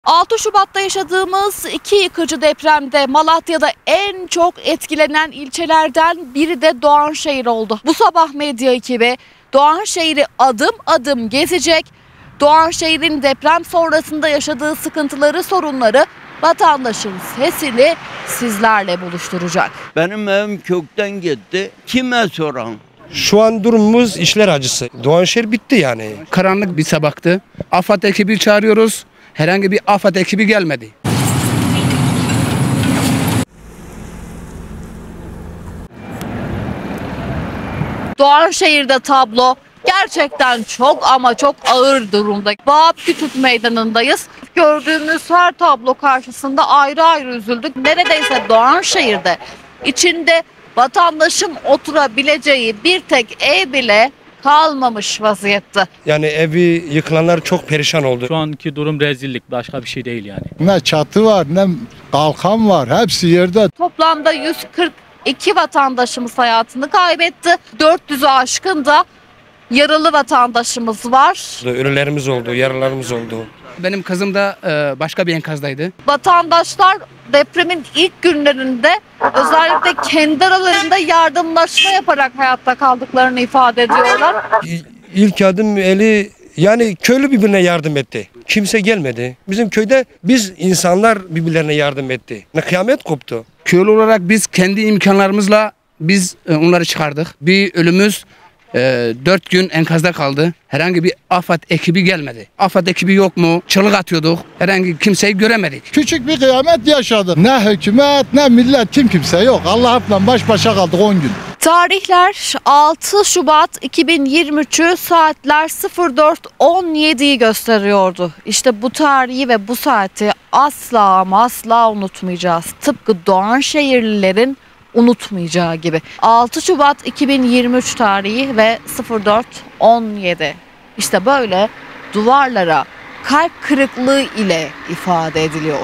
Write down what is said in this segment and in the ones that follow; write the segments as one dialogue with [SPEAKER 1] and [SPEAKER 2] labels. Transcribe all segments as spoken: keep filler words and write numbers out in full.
[SPEAKER 1] altı Şubat'ta yaşadığımız iki yıkıcı depremde Malatya'da en çok etkilenen ilçelerden biri de Doğanşehir oldu. Bu sabah medya ekibi Doğanşehir'i adım adım gezecek, Doğanşehir'in deprem sonrasında yaşadığı sıkıntıları, sorunları, vatandaşın sesini sizlerle buluşturacak.
[SPEAKER 2] Benim evim kökten gitti. Kime soran?
[SPEAKER 3] Şu an durumumuz işler acısı. Doğanşehir bitti yani.
[SPEAKER 4] Karanlık bir sabahtı. AFAD ekibi çağırıyoruz. Herhangi bir AFAD ekibi gelmedi.
[SPEAKER 1] Doğanşehir'de tablo gerçekten çok ama çok ağır durumda. Vahap Küçük Meydanı'ndayız. Gördüğümüz her tablo karşısında ayrı ayrı üzüldük. Neredeyse Doğanşehir'de içinde vatandaşın oturabileceği bir tek ev bile kalmamış vaziyette.
[SPEAKER 3] Yani evi yıkılanlar çok perişan oldu.
[SPEAKER 5] Şu anki durum rezillik, başka bir şey değil yani.
[SPEAKER 6] Ne çatı var ne kalkan var, hepsi yerde.
[SPEAKER 1] Toplamda yüz kırk iki vatandaşımız hayatını kaybetti. dört yüzü aşkın da yaralı vatandaşımız var.
[SPEAKER 3] Ölülerimiz oldu, yaralarımız oldu.
[SPEAKER 4] Benim kızım da başka bir enkazdaydı.
[SPEAKER 1] Vatandaşlar depremin ilk günlerinde özellikle kendi aralarında yardımlaşma yaparak hayatta kaldıklarını ifade ediyorlar.
[SPEAKER 3] İlk adım eli yani köylü birbirine yardım etti. Kimse gelmedi. Bizim köyde biz insanlar birbirlerine yardım etti. Ne kıyamet koptu.
[SPEAKER 4] Köylü olarak biz kendi imkanlarımızla biz onları çıkardık. Bir ölümüz E, dört gün enkazda kaldı. Herhangi bir AFAD ekibi gelmedi. AFAD ekibi yok mu? Çığlık atıyorduk. Herhangi kimseyi göremedik.
[SPEAKER 6] Küçük bir kıyamet yaşadık. Ne hükümet ne millet, kim kimse yok. Allah'la baş başa kaldık on gün.
[SPEAKER 1] Tarihler altı Şubat iki bin yirmi üç'ü saatler sıfır dört on yedi'yi gösteriyordu. İşte bu tarihi ve bu saati asla ama asla unutmayacağız. Tıpkı Doğanşehirlilerin unutmayacağı gibi. altı Şubat iki bin yirmi üç tarihi ve sıfır dört on yedi. İşte böyle duvarlara kalp kırıklığı ile ifade ediliyor.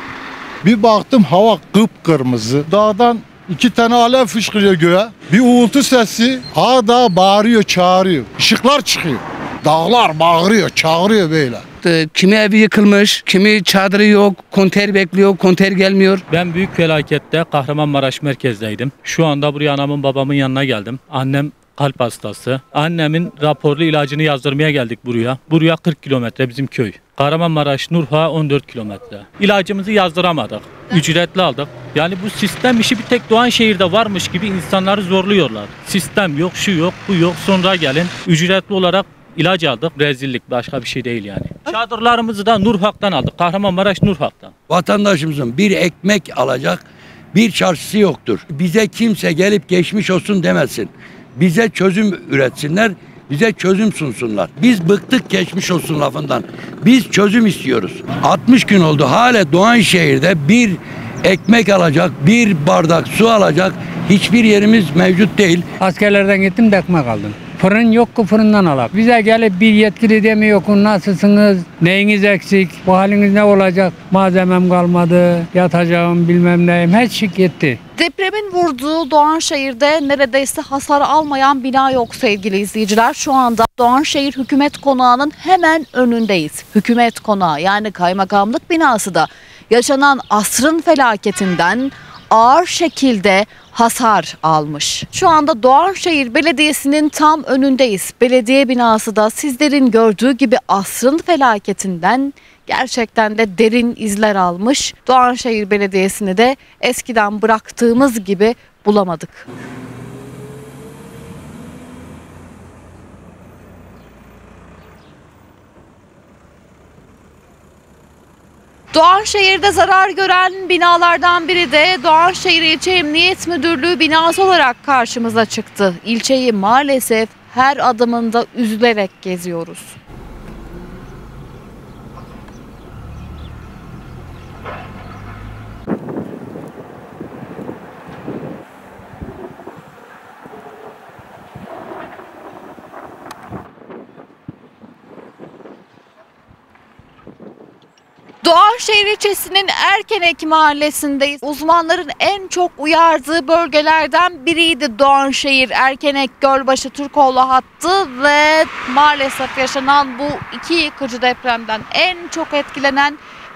[SPEAKER 6] Bir baktım hava kıpkırmızı. Dağdan iki tane alev fışkırıyor göğe. Bir uğultu sesi. Ha dağ bağırıyor, çağırıyor. Işıklar çıkıyor. Dağlar bağırıyor, çağırıyor böyle.
[SPEAKER 4] Kimi evi yıkılmış, kimi çadırı yok, konter bekliyor, konter gelmiyor.
[SPEAKER 5] Ben büyük felakette Kahramanmaraş merkezdeydim. Şu anda buraya anamın babamın yanına geldim. Annem kalp hastası. Annemin raporlu ilacını yazdırmaya geldik buraya. Buraya kırk kilometre bizim köy. Kahramanmaraş Nurha on dört kilometre. İlacımızı yazdıramadık. Ücretli aldık. Yani bu sistem işi bir tek Doğanşehir'de varmış gibi insanları zorluyorlar. Sistem yok, şu yok, bu yok. Sonra gelin ücretli olarak İlaç aldık. Rezillik, başka bir şey değil yani. Çadırlarımızı da Nurhak'tan aldık. Kahramanmaraş Nurhak'tan.
[SPEAKER 2] Vatandaşımızın bir ekmek alacak bir çarşısı yoktur. Bize kimse gelip geçmiş olsun demesin. Bize çözüm üretsinler, bize çözüm sunsunlar. Biz bıktık geçmiş olsun lafından. Biz çözüm istiyoruz. altmış gün oldu hala Doğanşehir'de bir ekmek alacak, bir bardak su alacak hiçbir yerimiz mevcut değil.
[SPEAKER 7] Askerlerden gittim de ekmek aldım. Fırın yok ki fırından alak. Bize gelip bir yetkili demiyor ki nasılsınız, neyiniz eksik, bu haliniz ne olacak, malzemem kalmadı, yatacağım bilmem neyim, her şey gitti.
[SPEAKER 1] Depremin vurduğu Doğanşehir'de neredeyse hasar almayan bina yok sevgili izleyiciler. Şu anda Doğanşehir Hükümet Konağı'nın hemen önündeyiz. Hükümet Konağı yani kaymakamlık binası da yaşanan asrın felaketinden ağır şekilde hasar almış. Şu anda Doğanşehir Belediyesi'nin tam önündeyiz. Belediye binası da sizlerin gördüğü gibi asrın felaketinden gerçekten de derin izler almış. Doğanşehir Belediyesi'ni de eskiden bıraktığımız gibi bulamadık. Doğanşehir'de zarar gören binalardan biri de Doğanşehir İlçe Emniyet Müdürlüğü binası olarak karşımıza çıktı. İlçeyi maalesef her adımında üzülerek geziyoruz. Doğanşehir ilçesinin Erkenek mahallesindeyiz. Uzmanların en çok uyardığı bölgelerden biriydi Doğanşehir, Erkenek, Gölbaşı, Türkoğlu hattı ve maalesef yaşanan bu iki yıkıcı depremden en çok etkilenen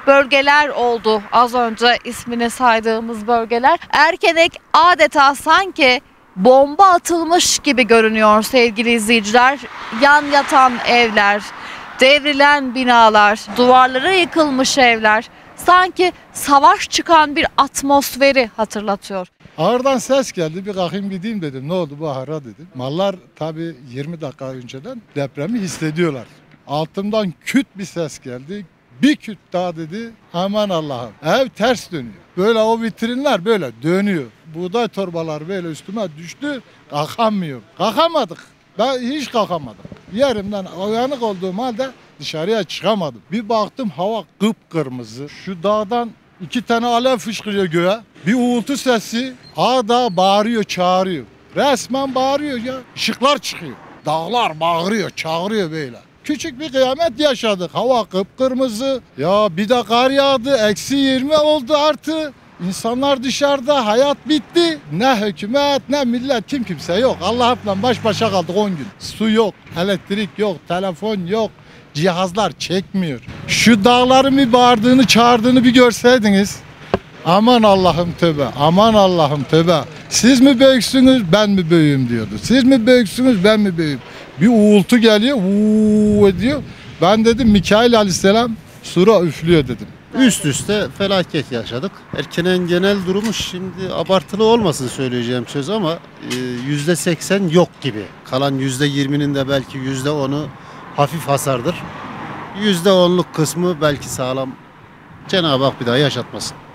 [SPEAKER 1] bölgeler oldu. Az önce ismini saydığımız bölgeler. Erkenek adeta sanki bomba atılmış gibi görünüyor sevgili izleyiciler. Yan yatan evler, devrilen binalar, duvarları yıkılmış evler sanki savaş çıkan bir atmosferi hatırlatıyor.
[SPEAKER 6] Ağırdan ses geldi, bir kalkayım gideyim dedim. Ne oldu bu ahıra dedim. Mallar tabii yirmi dakika önceden depremi hissediyorlar. Altımdan küt bir ses geldi. Bir küt daha dedi. Aman Allah'ım. Ev ters dönüyor. Böyle o vitrinler böyle dönüyor. Buğday torbaları böyle üstüme düştü. Kalkamıyorum. Kalkamadık. Ben hiç kalkamadım. Yerimden uyanık olduğum halde dışarıya çıkamadım. Bir baktım hava kıpkırmızı. Şu dağdan iki tane alev fışkırıyor göğe. Bir uğultu sesi. Ağda bağırıyor, çağırıyor. Resmen bağırıyor ya. Işıklar çıkıyor. Dağlar bağırıyor, çağırıyor böyle. Küçük bir kıyamet yaşadık. Hava kıpkırmızı. Ya bir de kar yağdı. Eksi yirmi oldu artı. İnsanlar dışarıda. Hayat bitti. Ne hükümet ne millet. Kim kimse yok. Allah'la baş başa kaldık on gün. Su yok. Elektrik yok. Telefon yok. Cihazlar çekmiyor. Şu dağların bir bağırdığını çağırdığını bir görseydiniz. Aman Allah'ım tövbe. Aman Allah'ım tövbe. Siz mi büyüksünüz ben mi büyüğüm diyordu. Siz mi büyüksünüz ben mi büyüğüm. Bir uğultu geliyor, uuu ediyor. Ben dedim Mikail Aleyhisselam sura üflüyor dedim.
[SPEAKER 8] Üst üste felaket yaşadık. Erkeneğin genel durumu şimdi abartılı olmasın söyleyeceğim söz ama yüzde seksen yok gibi. Kalan yüzde yirminin de belki yüzde onu hafif hasardır. Yüzde onluk kısmı belki sağlam. Cenab-ı Hak bir daha yaşatmasın.